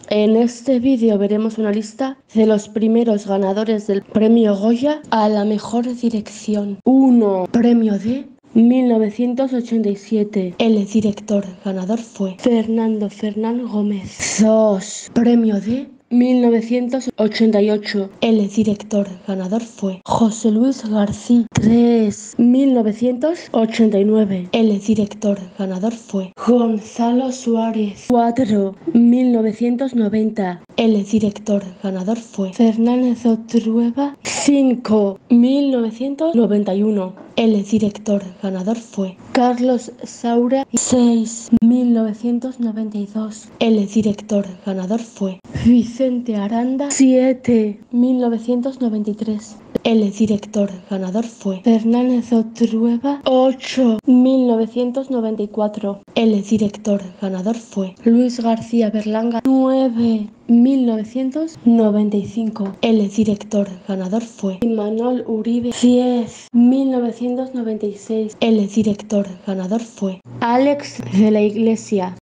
En este vídeo veremos una lista de los primeros ganadores del premio Goya a la mejor dirección. 1. Premio de 1987. El director ganador fue Fernando Fernán Gómez. 2. Premio de 1988. El director ganador fue José Luis García. 3. 1989. El director ganador fue Gonzalo Suárez. 4. 1990. El director ganador fue Fernández Otrueva. 5. 1991. El director ganador fue Carlos Saura. 6. 1992. El director ganador fue Vicente Aranda. 7. 1993. El director ganador fue Fernández Otrueva. 8. 1994. El director ganador fue Luis García Berlanga. 9. 1995. El director ganador fue Imanol Uribe. 10. 1996. El director ganador fue Alex de la Iglesia.